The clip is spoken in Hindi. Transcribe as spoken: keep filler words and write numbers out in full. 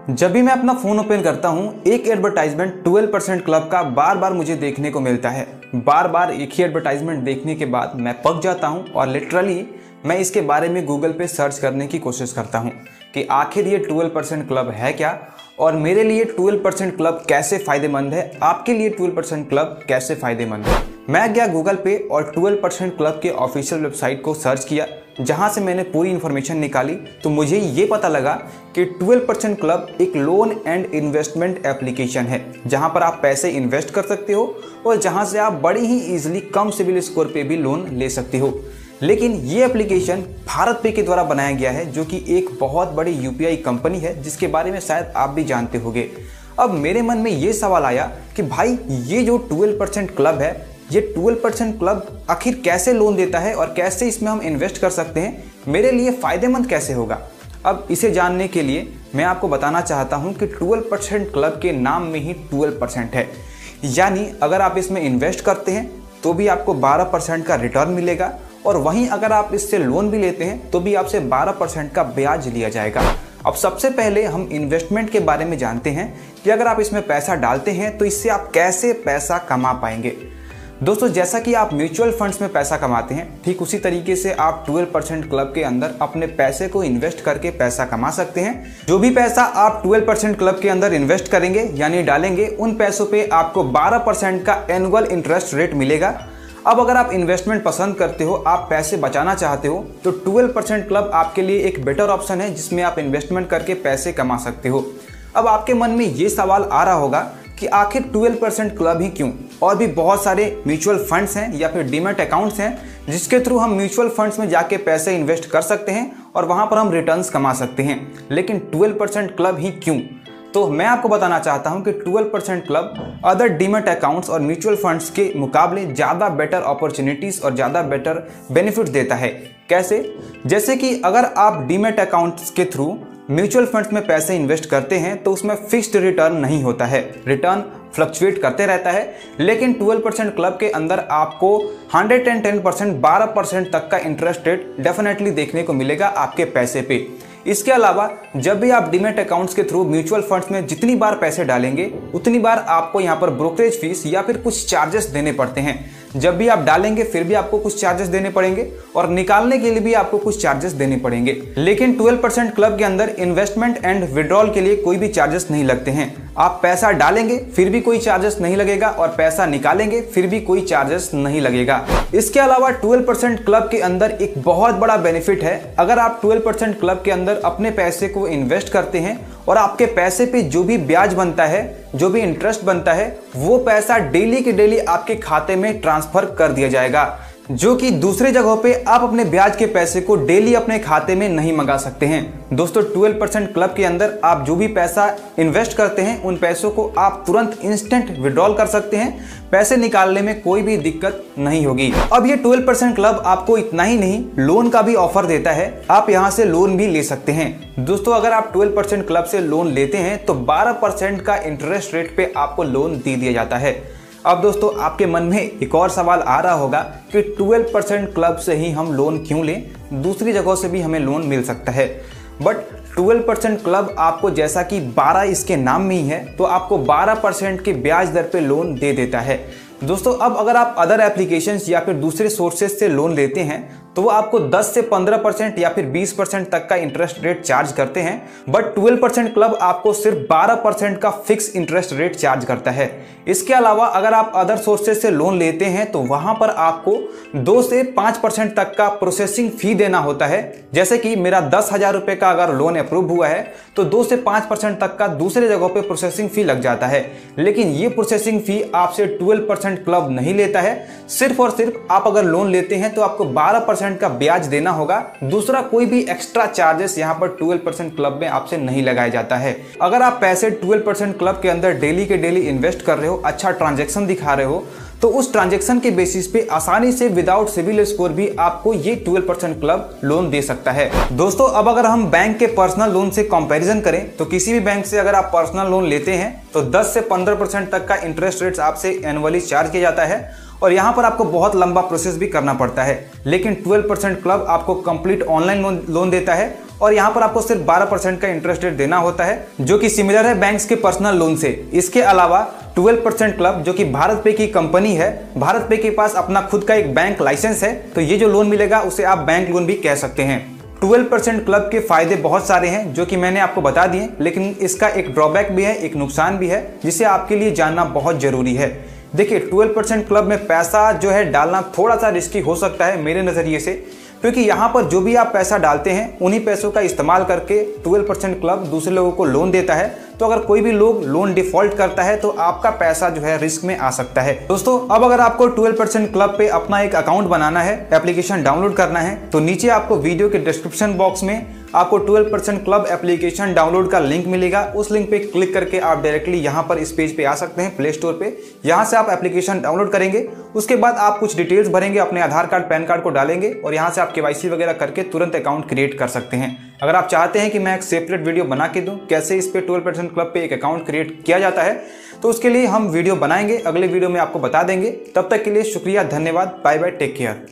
जब भी मैं अपना फ़ोन ओपन करता हूँ, एक एडवर्टाइजमेंट ट्वेल्व परसेंट क्लब का बार बार मुझे देखने को मिलता है। बार बार एक ही एडवर्टाइजमेंट देखने के बाद मैं पक जाता हूँ और लिटरली मैं इसके बारे में गूगल पे सर्च करने की कोशिश करता हूँ कि आखिर ये ट्वेल्व परसेंट क्लब है क्या और मेरे लिए ट्वेल्व परसेंट क्लब कैसे फ़ायदेमंद है, आपके लिए ट्वेल्व परसेंट क्लब कैसे फ़ायदेमंद है। मैं गया गूगल पे और ट्वेल्व परसेंट क्लब के ऑफिशियल वेबसाइट को सर्च किया, जहां से मैंने पूरी इन्फॉर्मेशन निकाली तो मुझे ये पता लगा कि ट्वेल्व परसेंट क्लब एक लोन एंड इन्वेस्टमेंट एप्लीकेशन है, जहां पर आप पैसे इन्वेस्ट कर सकते हो और जहां से आप बड़ी ही ईजिली कम सिविल स्कोर पे भी लोन ले सकते हो। लेकिन ये एप्लीकेशन भारत पे के द्वारा बनाया गया है, जो कि एक बहुत बड़ी यूपीआई कंपनी है, जिसके बारे में शायद आप भी जानते होंगे। अब मेरे मन में ये सवाल आया कि भाई ये जो ट्वेल्व परसेंट क्लब है, ये ट्वेल्व परसेंट क्लब आखिर कैसे लोन देता है और कैसे इसमें हम इन्वेस्ट कर सकते हैं, मेरे लिए फ़ायदेमंद कैसे होगा। अब इसे जानने के लिए मैं आपको बताना चाहता हूं कि ट्वेल्व परसेंट क्लब के नाम में ही ट्वेल्व परसेंट है, यानी अगर आप इसमें इन्वेस्ट करते हैं तो भी आपको बारह परसेंट का रिटर्न मिलेगा और वहीं अगर आप इससे लोन भी लेते हैं तो भी आपसे बारह परसेंट का ब्याज लिया जाएगा। अब सबसे पहले हम इन्वेस्टमेंट के बारे में जानते हैं कि अगर आप इसमें पैसा डालते हैं तो इससे आप कैसे पैसा कमा पाएंगे। दोस्तों, जैसा कि आप म्यूचुअल फंड्स में पैसा कमाते हैं, ठीक उसी तरीके से आप ट्वेल्व परसेंट क्लब के अंदर अपने पैसे को इन्वेस्ट करके पैसा कमा सकते हैं। जो भी पैसा आप ट्वेल्व परसेंट क्लब के अंदर इन्वेस्ट करेंगे यानी डालेंगे, उन पैसों पे आपको बारह परसेंट का एनुअल इंटरेस्ट रेट मिलेगा। अब अगर आप इन्वेस्टमेंट पसंद करते हो, आप पैसे बचाना चाहते हो, तो ट्वेल्व परसेंट क्लब आपके लिए एक बेटर ऑप्शन है, जिसमें आप इन्वेस्टमेंट करके पैसे कमा सकते हो। अब आपके मन में ये सवाल आ रहा होगा कि आखिर ट्वेल्व परसेंट क्लब ही क्यों, और भी बहुत सारे म्यूचुअल फंड्स हैं या फिर डीमैट अकाउंट्स हैं जिसके थ्रू हम म्यूचुअल फंड्स में जाके पैसे इन्वेस्ट कर सकते हैं और वहां पर हम रिटर्न्स कमा सकते हैं, लेकिन ट्वेल्व परसेंट क्लब ही क्यों। तो मैं आपको बताना चाहता हूं कि twelve percent club other demat accounts और म्यूचुअल फंड्स के मुकाबले ज़्यादा बेटर अपॉर्चुनिटीज़ और ज़्यादा बेटर बेनिफिट देता है। कैसे? जैसे कि अगर आप डीमैट अकाउंट्स के थ्रू म्यूचुअल फंड्स में पैसे इन्वेस्ट करते हैं तो उसमें फिक्स्ड रिटर्न नहीं होता है, रिटर्न फ्लक्चुएट करते रहता है। लेकिन ट्वेल्व परसेंट क्लब के अंदर आपको वन हंड्रेड टेन परसेंट बारह परसेंट तक का इंटरेस्ट रेट डेफिनेटली देखने को मिलेगा आपके पैसे पे। इसके अलावा जब भी आप डीमैट अकाउंट्स के थ्रू म्यूचुअल फंड्स में जितनी बार पैसे डालेंगे उतनी बार आपको यहाँ पर ब्रोकरेज फीस या फिर कुछ चार्जेस देने पड़ते हैं। जब भी आप डालेंगे फिर भी आपको कुछ चार्जेस देने पड़ेंगे और निकालने के लिए भी आपको कुछ चार्जेस देने पड़ेंगे। लेकिन ट्वेल्व परसेंट क्लब के अंदर इन्वेस्टमेंट एंड विड्रॉल के लिए कोई भी चार्जेस नहीं लगते हैं। आप पैसा डालेंगे फिर भी कोई चार्जेस नहीं लगेगा और पैसा निकालेंगे फिर भी कोई चार्जेस नहीं लगेगा। इसके अलावा ट्वेल्व परसेंट क्लब के अंदर एक बहुत बड़ा बेनिफिट है। अगर आप ट्वेल्व परसेंट क्लब के अंदर अपने पैसे को इन्वेस्ट करते हैं और आपके पैसे पे जो भी ब्याज बनता है, जो भी इंटरेस्ट बनता है, वो पैसा डेली के डेली आपके खाते में ट्रांसफर कर दिया जाएगा, जो कि दूसरे जगहों पे आप अपने ब्याज के पैसे को डेली अपने खाते में नहीं मंगा सकते हैं। दोस्तों, ट्वेल्व परसेंट क्लब के अंदर आप जो भी पैसा इन्वेस्ट करते हैं उन पैसों को आप तुरंत इंस्टेंट विड्रॉल कर सकते हैं, पैसे निकालने में कोई भी दिक्कत नहीं होगी। अब ये ट्वेल्व परसेंट क्लब आपको इतना ही नहीं, लोन का भी ऑफर देता है, आप यहाँ से लोन भी ले सकते हैं। दोस्तों, अगर आप ट्वेल्व परसेंट क्लब से लोन लेते हैं तो बारह परसेंट का इंटरेस्ट रेट पे आपको लोन दे दिया जाता है। अब दोस्तों, आपके मन में एक और सवाल आ रहा होगा कि ट्वेल्व परसेंट क्लब से ही हम लोन क्यों लें, दूसरी जगहों से भी हमें लोन मिल सकता है। बट ट्वेल्व परसेंट क्लब आपको, जैसा कि बारह इसके नाम में ही है, तो आपको बारह परसेंट के ब्याज दर पे लोन दे देता है। दोस्तों, अब अगर आप अदर एप्लीकेशंस या फिर दूसरे सोर्सेज से लोन लेते हैं तो वो आपको दस से पंद्रह परसेंट या फिर बीस परसेंट तक का इंटरेस्ट रेट चार्ज करते हैं, बट ट्वेल्व परसेंट क्लब आपको सिर्फ बारह परसेंट का फिक्स इंटरेस्ट रेट चार्ज करता है। इसके अलावा अगर आप अदर सोर्सेज से लोन लेते हैं तो वहां पर आपको दो से पाँच परसेंट तक का प्रोसेसिंग फी देना होता है। जैसे कि मेरा दस हजार रुपए का अगर लोन अप्रूव हुआ है तो दो से पाँच परसेंट तक का दूसरे जगहों पे प्रोसेसिंग फी लग जाता है, लेकिन ये प्रोसेसिंग फी आपसे ट्वेल्व परसेंट क्लब नहीं लेता है। सिर्फ और सिर्फ आप अगर लोन लेते हैं तो आपको बारह परसेंट का ब्याज देना होगा, दूसरा कोई भी एक्स्ट्रा चार्जेस यहाँ पर ट्वेल्व परसेंट क्लब में आपसे नहीं लगाया जाता है। अगर आप पैसे ट्वेल्व परसेंट क्लब के अंदर डेली के डेली इन्वेस्ट कर रहे हो, अच्छा ट्रांजैक्शन दिखा रहे हो, तो उस ट्रांजैक्शन के बेसिस पे आसानी से विदाउट सिविल स्कोर भी आपको ये ट्वेल्व परसेंट क्लब लोन दे सकता है। दोस्तों, अब अगर हम बैंक के पर्सनल लोन से कंपैरिजन करें तो किसी भी बैंक से अगर आप पर्सनल लोन लेते हैं तो दस से पंद्रह परसेंट तक का इंटरेस्ट रेट आपसे एनुअली चार्ज किया जाता है और यहाँ पर आपको बहुत लंबा प्रोसेस भी करना पड़ता है। लेकिन ट्वेल्व परसेंट क्लब आपको कंप्लीट ऑनलाइन लोन लोन देता है और यहाँ पर आपको सिर्फ बारह परसेंट का इंटरेस्ट रेट देना होता है, जो कि सिमिलर है बैंक्स के पर्सनल लोन से। इसके अलावा ट्वेल्व परसेंट क्लब जो कि भारत पे की कंपनी है, भारत पे के पास अपना खुद का एक बैंक लाइसेंस है, तो ये जो लोन मिलेगा उसे आप बैंक लोन भी कह सकते हैं। ट्वेल्व परसेंट क्लब के फायदे बहुत सारे हैं जो कि मैंने आपको बता दिए, लेकिन इसका एक ड्रॉबैक भी है, एक नुकसान भी है, जिसे आपके लिए जानना बहुत जरूरी है। देखिए, ट्वेल्व परसेंट क्लब में पैसा जो है डालना थोड़ा सा रिस्की हो सकता है मेरे नज़रिए से, क्योंकि यहाँ पर जो भी आप पैसा डालते हैं उन्हीं पैसों का इस्तेमाल करके ट्वेल्व परसेंट क्लब दूसरे लोगों को लोन देता है। तो अगर कोई भी लोग लोन डिफॉल्ट करता है तो आपका पैसा जो है रिस्क में आ सकता है। दोस्तों, अब अगर आपको ट्वेल्व परसेंट क्लब पे अपना एक अकाउंट बनाना है, एप्लीकेशन डाउनलोड करना है, तो नीचे आपको वीडियो के डिस्क्रिप्शन बॉक्स में आपको twelve percent club application download का लिंक मिलेगा। उस लिंक पे क्लिक करके आप डायरेक्टली यहाँ पर इस पेज पे आ सकते हैं, प्ले स्टोर पे। यहाँ से आप एप्लीकेशन डाउनलोड करेंगे, उसके बाद आप कुछ डिटेल्स भरेंगे, अपने आधार कार्ड पैन कार्ड को डालेंगे और यहाँ से आप केवाईसी वगैरह करके तुरंत अकाउंट क्रिएट कर सकते हैं। अगर आप चाहते हैं कि मैं एक सेपरेट वीडियो बना के दूं कैसे इस पे ट्वेल्व परसेंट क्लब पे एक अकाउंट क्रिएट किया जाता है, तो उसके लिए हम वीडियो बनाएंगे, अगले वीडियो में आपको बता देंगे। तब तक के लिए शुक्रिया, धन्यवाद, बाय बाय, टेक केयर।